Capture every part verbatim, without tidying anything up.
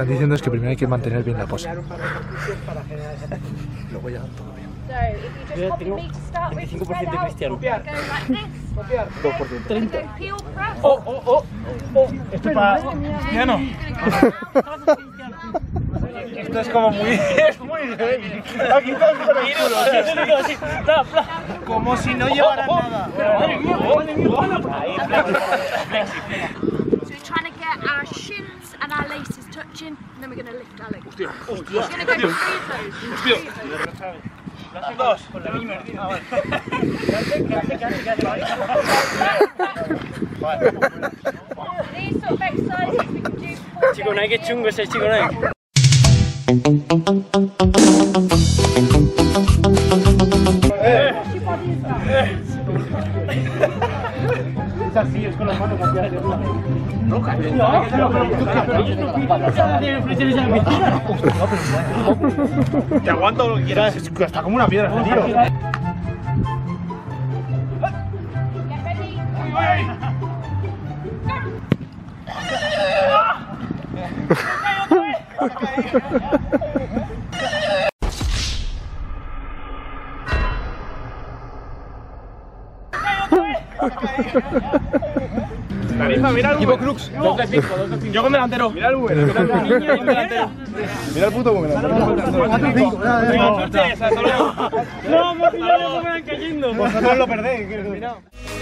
diciendo es que primero hay que mantener bien la pose. Luego ya todo bien. Yo tengo veinticinco por ciento de Cristiano. dos por ciento. treinta. ¡Oh, oh, oh! oh. Esto es para Cristiano. Esto es como muy... Es muy heavy. Aquí está el así. Como si no llevaran nada. Madre mía, madre mía. Ahí, flexi, flexi. So we're trying to get our shins and our laces touching, and then we're going to lift our legs. Hostia, hostia. We're going to go for three of those. Las dos, con la misma. Ah, vale. These sort of exercises we can do four Chico Nike, qué chungo ese chico Nike. Eh. Es así, es con las manos hacia arriba. No, cabrón. No, te aguanto lo que quieras. Está como una piedra este tío. Tarifa, mira el Ivo Crux. dos de cinco, dos de cinco. Yo con delantero. Mira el V. Mira el niño y delantero. Mira el puto con delantero. cuatro cinco. No, no, no me van cayendo. Vosotros lo perdéis. Mira.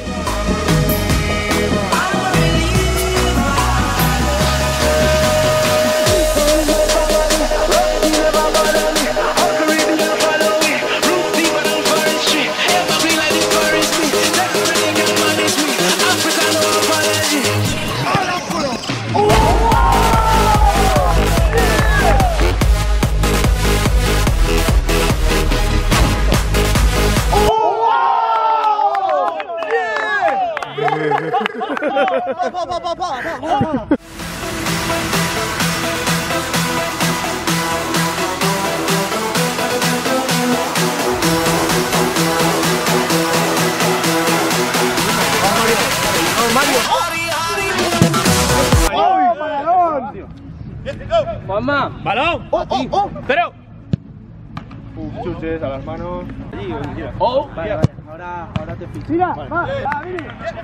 Juanma, balón. Oh, oh, oh. Pero. Uf, chuches a las manos. Allí, donde quieras. Oh, vale, vale. Ahora, ahora te fijo. Mira, vale. va, va, Vini.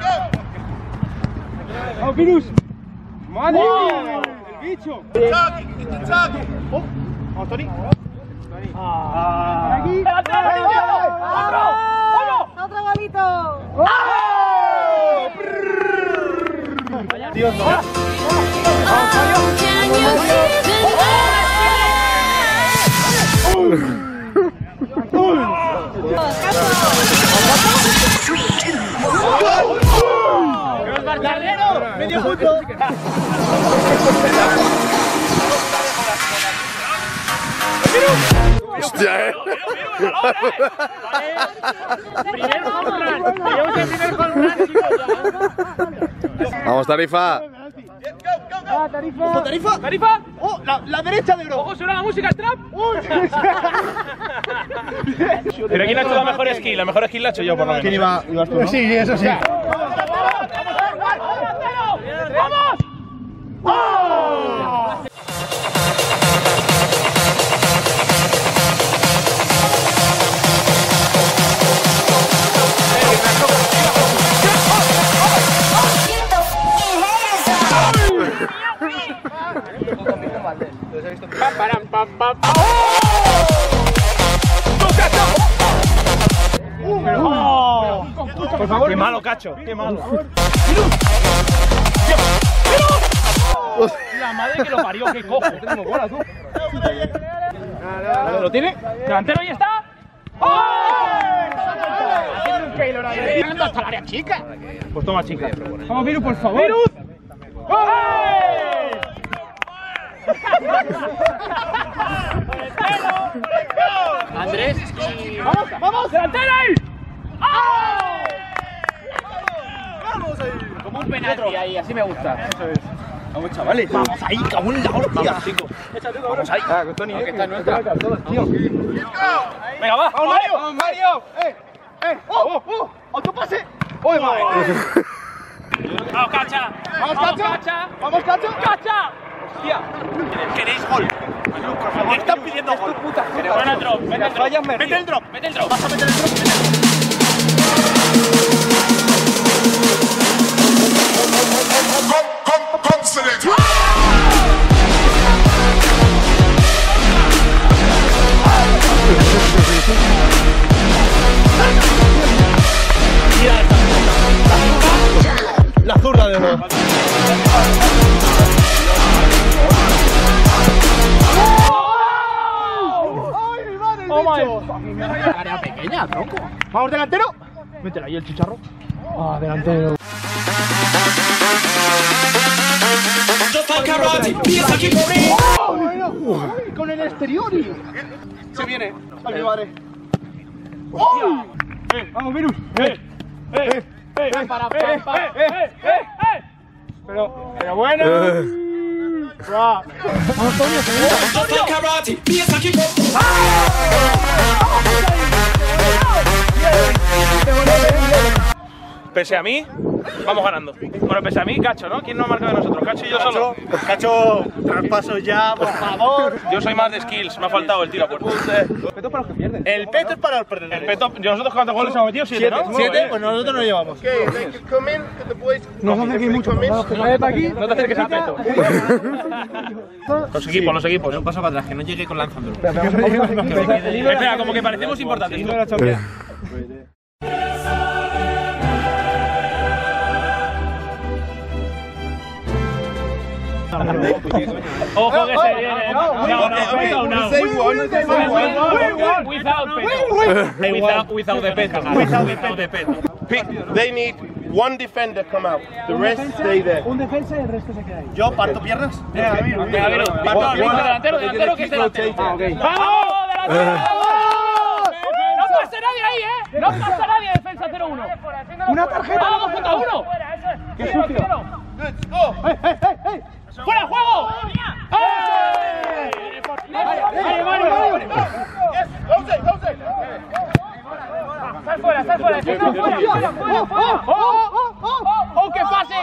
¡Oh, virus! ¡Madre mía! ¡El bicho! ¡Oh! ¡Vamos, Tony! ¡Ah! ¡Aquí! ¡Otro! ¡Otro! ¡Otro bolito! ¡Oh! Dios, no. ¡Vamos, ¡Bartardero! ¡Medio punto! ¡Hostia, eh! ¡Primer home run! ¡Llevamos el primer home run, chicos! ¡Vamos, Tarifa! ¡Ah, Tarifa! ¡Ojo, Tarifa! ¡Tarifa! ¡Oh, la, la derecha de bro! ¡Ojo, suena la música, trap! Pero ¿quién ha hecho la mejor skill? La mejor skill la he hecho yo, por lo menos. ¿Quién iba? ¿Ibas tú, no? Sí, eso sí. ¡Vamos! ¡Oh! Por favor, qué malo, cacho, qué malo. La madre que lo parió, qué cojo. Tenemos bola, tú. ¿Lo tiene? Delantero, ahí está. Haciendo un Keylor ahí. Llegando hasta el área chica. Pues toma, chica. Vamos, Virus, por favor. ¡Virus! Andrés y... ¡Vamos, vamos! ¡Delantero ahí! ¡Vamos ahí! Como un penalti ahí, así me gusta. Eso es. Vamos, chavales. Vamos ahí, cabrón en la hostia. Vamos ahí. Ah, con Tony, que está nuestra. Venga, va. ¡Vamos, Mario! ¡Vamos, Mario! ¡Eh! ¡Eh! ¡Oh! ¡Oh! ¡Autopase! ¡Oh, madre! ¡Vamos, Cacha! ¡Vamos, Cacha! ¡Vamos, Cacha! ¡Cacha! Hostia. ¿Queréis gol? Me están pidiendo gol. Ven el drop, ven el drop. Mete el drop, mete el drop. Vas a meter el drop, mete el drop. La zurda de nuevo. ¡Oh, my! Área pequeña, tronco. Vamos, delantero. Métela ahí el chicharro. Ah, delantero. ¡Oh, bueno! Con el exterior. Se viene. Aquí vale. ¡Oh! Eh, vamos, Virus. Eh, eh, eh, eh, para, para, para, eh, eh, eh, eh. Pero, pero bueno. Vamos, Antonio, Pese a mí, vamos ganando. Bueno, pese a mí, Cacho, ¿no? ¿Quién no ha marcado de nosotros? Cacho y yo solo. Cacho, traspaso ya, por favor. Yo soy más de skills, me ha faltado el tiro a puerta. El peto para los que pierden. El peto es para los perdedores. El peto, nosotros cuántos goles hemos metido, siete, ¿no? ¿Siete? Pues nosotros nos llevamos. No se acerquéis mucho, no te aquí. No te acerques al peto. Los equipos, los equipos. Un paso para atrás, que no llegue con lanzándolo. Espera, como que parecemos importantes. Ojo que se viene. No, no, no, no. Without peto. Without, without the peto. Without the peto. Pick, they need one defender come out. The rest stay there. Un defensa y el resto se queda ahí. ¿Yo parto piernas? Venga, Virus, delantero, delantero, que es delantero. ¡Vamos, delantero! ¡No pasa nadie ahí, eh! ¡No pasa nadie, defensa cero uno! ¡Una tarjeta! ¡Vamos, contra uno! ¡Qué sucio! ¡Eh, eh, eh, eh! ¡Fuera, juego! ¡Eh! ¡Vale, vale, vale! ¡Sal fuera, sal fuera! ¡Fuera, fuera, fuera, fuera! ¡Oh, oh, oh! ¡Oh, que pase!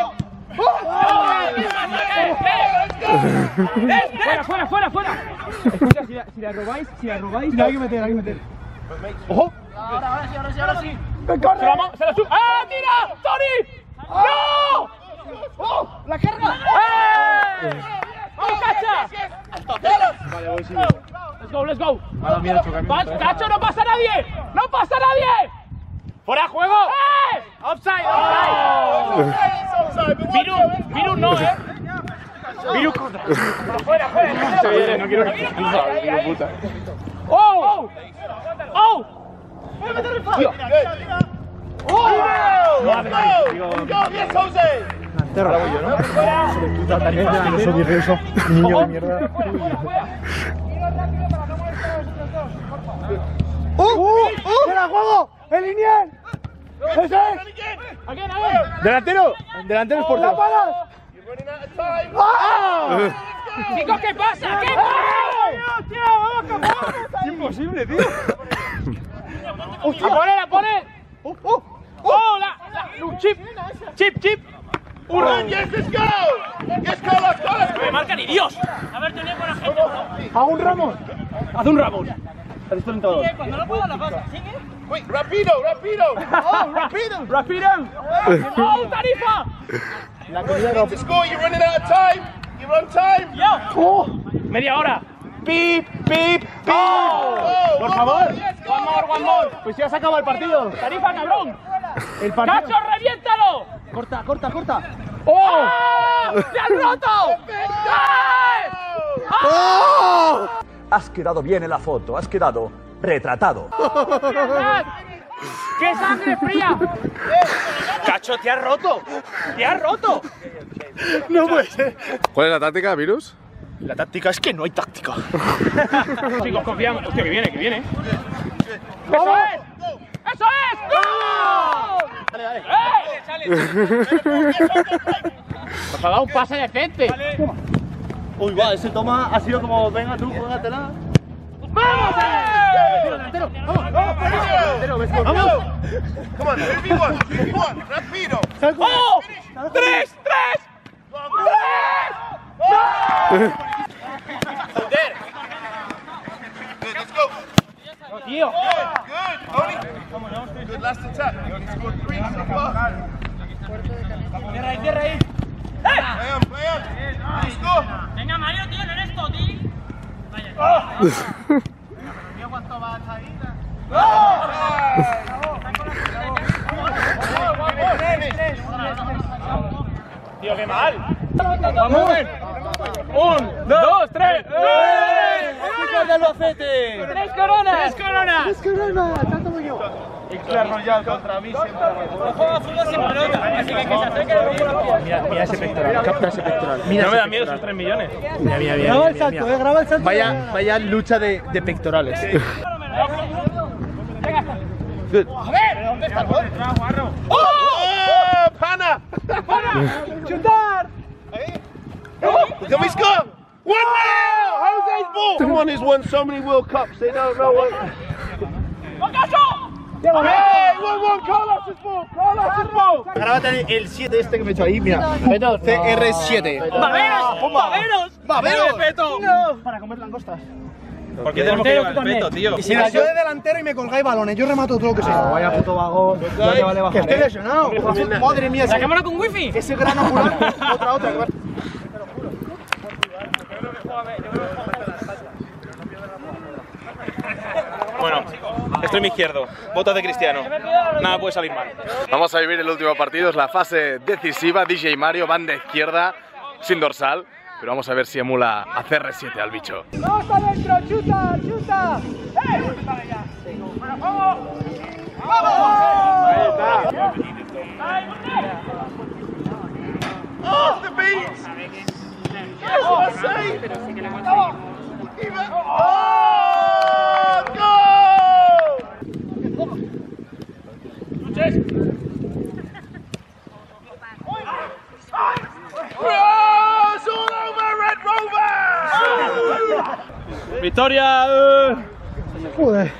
¡Fuera, fuera, fuera, fuera! Escucha, si la, si la robáis, si la robáis, hay que meter, hay que meter. ¡Ojo! Ahora, ahora sí, ahora sí, ahora sí. ¡Me corre! ¡Se la, se la sube! ¡Ah, tira! ¡Tony! ¡No! ¡Oh! ¡La carga! ¡Eh! ¡Vamos, Cacha! ¡Let's go, let's go! ¡Va, Cacho, no pasa nadie! ¡No pasa nadie! ¡Fuera juego! ¡Eh! ¡Offside! ¡Offside! Virus, Virus no, ¿eh? Virus contra. ¡Fuera, fuera! Se viene, no quiero que... ¡Oh! ¡Oh! ¡Voy a meter el fallo! ¡Oh! Let's go! Let's go! Yes, Jose! Ahora voy yo, ¿no? No soy eso, niño de mierda. ¡Uh! ¡Uh! ¡Fuera juego! ¡El lineal! ¡Ese es! ¡Again, again! Delantero, delantero es portero. ¡Tapadas! ¡Ah! Chicos, ¿qué pasa? ¿Qué pasa? ¡Tío, vamos, capaz! Imposible, tío. ¡A poner, a poner! ¡Uh! ¡Uh! ¡Oh, la! la un chip! ¡Chip, chip! Un run, yes, let's go! Yes, go, let's go, let's ¡No me marca ni Dios! A ver, tenía buena gente, bro. ¡A un Ramos! Haz un Ramos. Cuando no puedo la pasa, sigue. Wait, rapido, rapido! ¡Oh, rápido! ¡Rápido! ¡Oh, Tarifa! To score, you're running out of time! You're on time! ¡Oh! Media hora. Pip, pip, pip. Oh, Por one favor. more, yes, go! One more, one more. Pues ya se acaba el partido. Tarifa, cabrón. El partido. ¡Cacho, reviéntalo! ¡Corta, corta, corta! ¡Oh! ¡Se han roto! ¡Oh! Has quedado bien en la foto, has quedado retratado. ¡Qué sangre fría! ¡Cacho, te has roto! ¡Te has roto! No puede ser. ¿Cuál es la táctica, Virus? La táctica es que no hay táctica. Chicos, confiamos. Hostia, que viene, que viene. ¡Eso es! ¡Eso es! ¡Gol! Dale, dale. ¡Eh! Nos ha dado un pase decente. Uy, va, ese toma ha sido como, venga tú, juégatela. ¡Vamos! Delantero, vamos, vamos, delantero, ves que- vamos. Come on, three v one, three v one, rapido! ¡Oh! ¡Tres, tres! ¡Tres! ¡No! let's go. Tío. Good, Tony. Good last attack. You only scored three so far. Tierra ahí, tierra ahí. Play on, play on. Let's go. Venga, Mario, tío, no eres tú, tío. Vaya. Tío, qué mal. Vamos. Un, dos, tres. ¡Eh! ¡Chicos de Albacete! ¡Tres coronas! ¡Tres coronas! ¡Tres coronas! ¡Tanto como yo! Clash Royale contra mí siempre. No juega fútbol sin pelota, así que que se acerque al Mira, mira ese pectoral, capta ese pectoral. Mira, No me da miedo esos tres millones. mira, mira, mira. Graba el salto, eh, graba el salto. Vaya, vaya lucha de, de pectorales. Good. A ver, ¿dónde está el gol? ¡Oh! ¡Pana! ¡Chutar! Can we score? one nil! Jose's ball! Someone who's won so many World Cups, they don't know what. Hey, one one, Carlos' ball! Carlos' ball! Grábate el siete este que me he hecho ahí, mira. C R siete. ¡Baberos! ¡Baberos! ¡Baberos! ¡Peto! Para comer langostas. ¿Por qué tenemos que llevar el peto, tío? Y si yo de delantero y me colgáis balones, yo remato todo lo que sea. Vaya puto vago. No te vale bajar. Que estoy lesionado. Madre mía. ¡Saquémonos con wifi! Ese gran ocular. Otra, otra. Bueno, extremo izquierdo, botas de Cristiano. Nada puede salir mal. Vamos a vivir el último partido, es la fase decisiva. D J Mario, banda izquierda, sin dorsal. Pero vamos a ver si emula a C R siete al bicho. ¡Vamos adentro! ¡Chuta! ¡Chuta! ¡Eh! ¡Vamos! Ahí está. Off the beat! Yes, what I say! Give it! Oh! Go! Oh, it's all over Red Rover! ¡Victoria! Joder.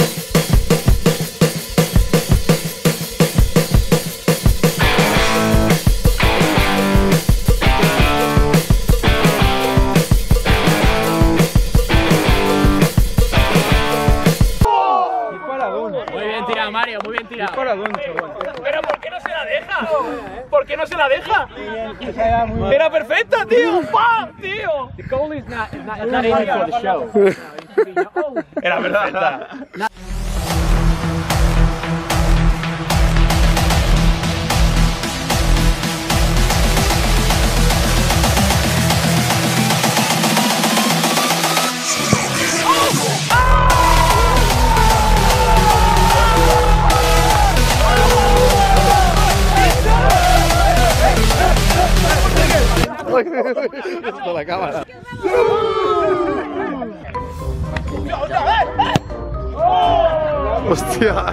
Muy bien tirado, Mario, muy bien tirado. Pero ¿por qué no se la deja? ¿Por qué no se la deja? Era perfecta, tío. ¡Pam, tío! The goal is not is not, not aiming for the show. Era perfecta. Esto la cámara. Hostia.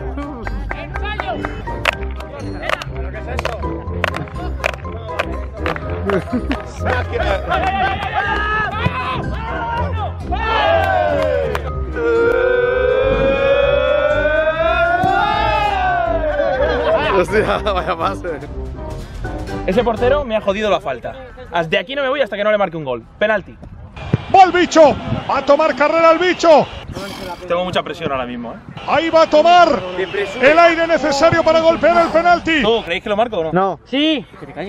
Hostia, vaya pase. Ese portero me ha jodido la falta. De aquí no me voy hasta que no le marque un gol. Penalti. ¡Va el bicho! ¡Va a tomar carrera el bicho! Tengo mucha presión ahora mismo, ¿eh? Ahí va a tomar el aire necesario para golpear el penalti. ¿Tú creéis que lo marco o no? No. Sí.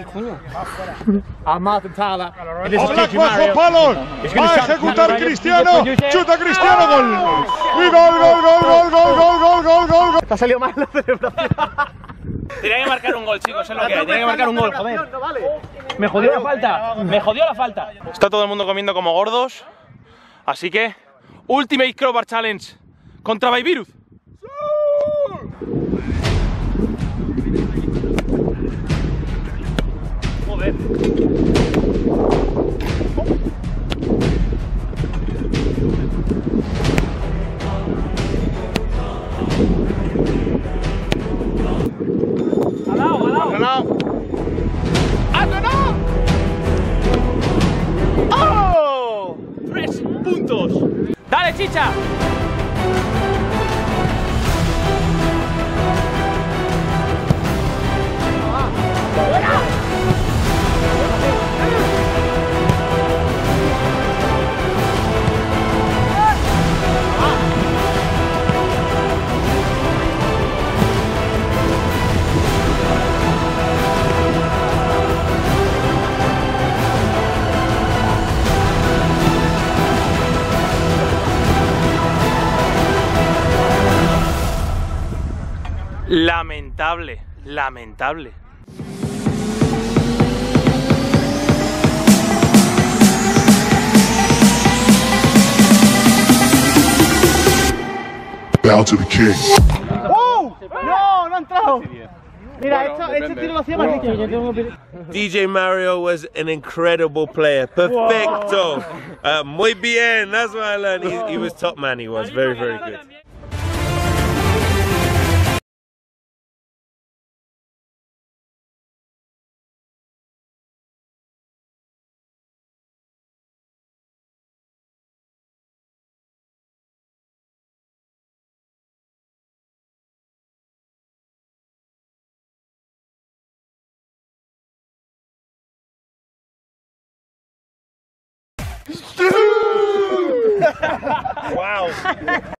A Martin Tyler. Oblak bajo palos. Va a ejecutar Cristiano. Chuta Cristiano. Gol. Y gol, gol, gol, gol, gol, gol, gol, gol, gol, gol. Te ha salido mal la celebración. Tenía que marcar un gol, chicos, es lo que hay. Tenía que marcar un gol, joder. Me jodió la falta. Me jodió la falta. Está todo el mundo comiendo como gordos. Así que, Ultimate Crowbar Challenge contra Baibiruz. Joder. ¡Oh! ¡Tres puntos! ¡Dale, chicha! Lamentable, lamentable. Bow to the king. ¡Oh! No, no ha entrado. Mira, esto, este tiro lo hacía más rico. D J Mario was an incredible player. Perfecto. Uh, muy bien. That's what I learned. He, he was top man. He was very, very good. Wow.